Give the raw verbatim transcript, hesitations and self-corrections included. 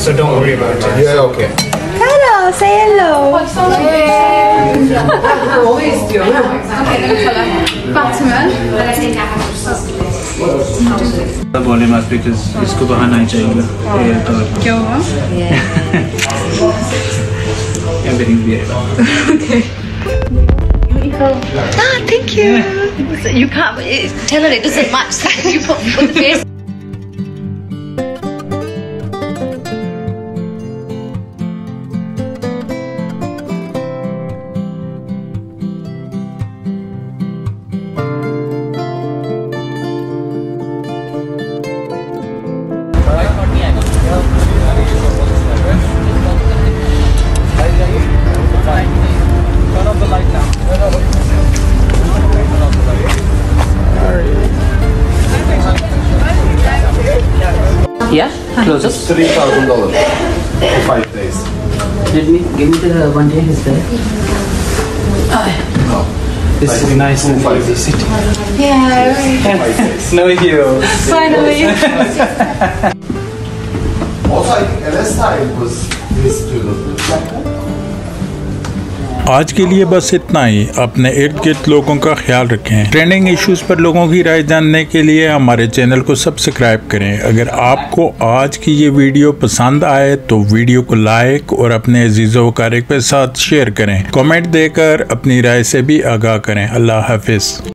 so don't worry about it. Yeah, okay. Hello, say hello. बोले मत because इसको बहाना ही चाहिए तो क्यों हुआ? everything be Okay. Ah, thank you. You can't it, tell her it doesn't match. You put, put the face. Yeah, close It's three thousand dollars for five days. Let me give me the one day is there. No. This is nice and easy city. Yeah. Five days. No you. Finally. Also, I think L S time was this student. आज के लिए बस इतना ही। अपने इर्द गिर्द लोगों का ख्याल रखें। ट्रेंडिंग इश्यूज पर लोगों की राय जानने के लिए हमारे चैनल को सब्सक्राइब करें। अगर आपको आज की ये वीडियो पसंद आए तो वीडियो को लाइक और अपने अजीज़ों वकारिब के साथ शेयर करें। कमेंट देकर अपनी राय से भी आगाह करें। अल्लाह हाफिज़।